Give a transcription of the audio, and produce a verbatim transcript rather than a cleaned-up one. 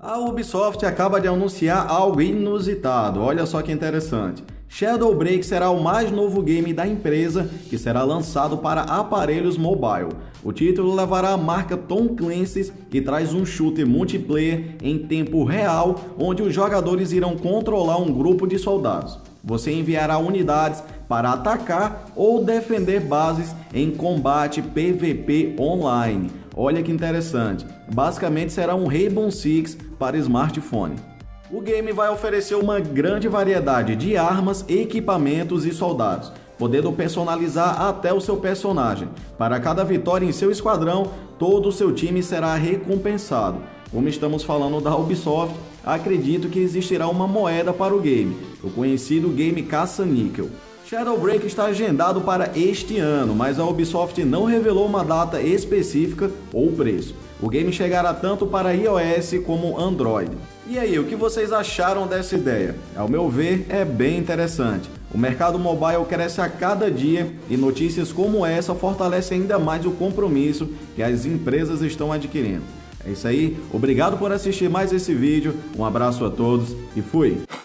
A Ubisoft acaba de anunciar algo inusitado, olha só que interessante. Shadow Break será o mais novo game da empresa que será lançado para aparelhos mobile. O título levará a marca Tom Clancy's e traz um shooter multiplayer em tempo real, onde os jogadores irão controlar um grupo de soldados. Você enviará unidades para atacar ou defender bases em combate P V P online. Olha que interessante, basicamente será um Rainbow Six para smartphone. O game vai oferecer uma grande variedade de armas, equipamentos e soldados, podendo personalizar até o seu personagem. Para cada vitória em seu esquadrão, todo o seu time será recompensado. Como estamos falando da Ubisoft, acredito que existirá uma moeda para o game, o conhecido game caça-níquel. Shadow Break está agendado para este ano, mas a Ubisoft não revelou uma data específica ou preço. O game chegará tanto para iOS como Android. E aí, o que vocês acharam dessa ideia? Ao meu ver, é bem interessante. O mercado mobile cresce a cada dia e notícias como essa fortalecem ainda mais o compromisso que as empresas estão adquirindo. É isso aí, obrigado por assistir mais esse vídeo, um abraço a todos e fui!